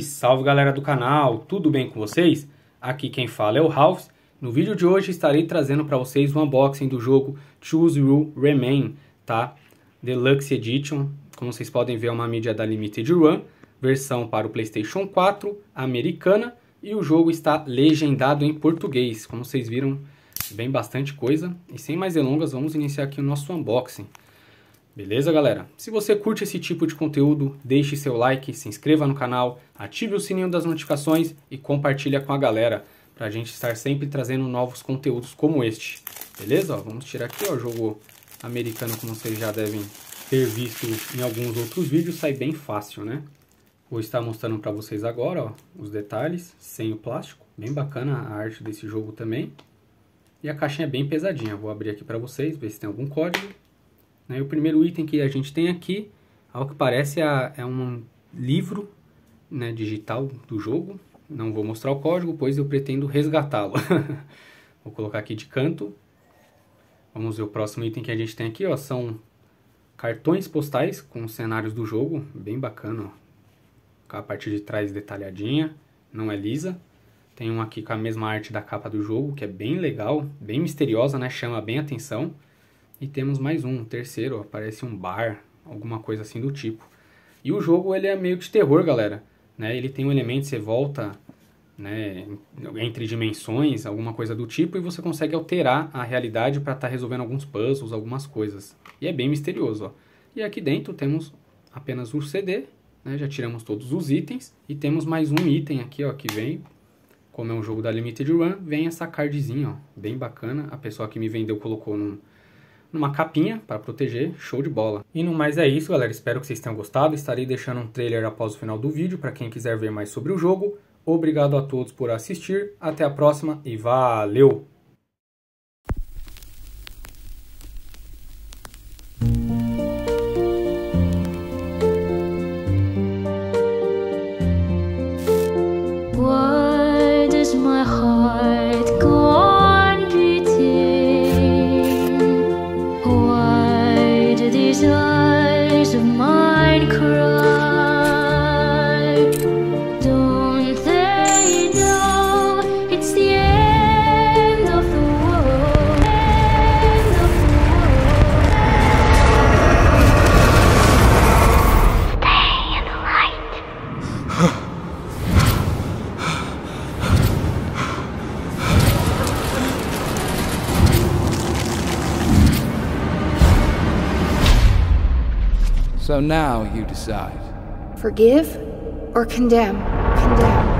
salve galera do canal, tudo bem com vocês? Aqui quem fala é o Ralph. No vídeo de hoje estarei trazendo para vocês o unboxing do jogo Choose You Remain, tá? Deluxe Edition, como vocês podem ver é uma mídia da Limited Run, versão para o PlayStation 4, americana, e o jogo está legendado em português. Como vocês viram, vem bastante coisa. E sem mais delongas, vamos iniciar aqui o nosso unboxing. Beleza, galera? Se você curte esse tipo de conteúdo, deixe seu like, se inscreva no canal, ative o sininho das notificações e compartilha com a galera, pra gente estar sempre trazendo novos conteúdos como este. Beleza? Ó, vamos tirar aqui, ó, o jogo americano, como vocês já devem ter visto em alguns outros vídeos, sai bem fácil, né? Vou estar mostrando pra vocês agora, ó, os detalhes, sem o plástico. Bem bacana a arte desse jogo também. E a caixinha é bem pesadinha. Vou abrir aqui pra vocês, ver se tem algum código. E o primeiro item que a gente tem aqui, ao que parece, é um livro, né, digital do jogo. Não vou mostrar o código, pois eu pretendo resgatá-lo. Vou colocar aqui de canto. Vamos ver o próximo item que a gente tem aqui, ó, são cartões postais com os cenários do jogo. Bem bacana, ó. Com a parte de trás detalhadinha, não é lisa. Tem um aqui com a mesma arte da capa do jogo, que é bem legal, bem misteriosa, né, chama bem a atenção. E temos mais um terceiro, ó, parece um bar, alguma coisa assim do tipo. E o jogo ele é meio de terror, galera, né? Ele tem um elemento, você volta, né, entre dimensões, alguma coisa do tipo, e você consegue alterar a realidade para estar resolvendo alguns puzzles, algumas coisas. E é bem misterioso, ó. E aqui dentro temos apenas o CD, né? Já tiramos todos os itens. E temos mais um item aqui, ó, que vem, como é um jogo da Limited Run, vem essa cardzinha, ó, bem bacana. A pessoa que me vendeu colocou numa capinha para proteger, show de bola. E no mais é isso, galera, espero que vocês tenham gostado. Estarei deixando um trailer após o final do vídeo para quem quiser ver mais sobre o jogo. Obrigado a todos por assistir, até a próxima e valeu! Why does my heart go on beating? Why do these eyes of mine cry? Don't they know it's the end of the world? End of the world. Stay in the light. So now you decide. Forgive or condemn? Condemn.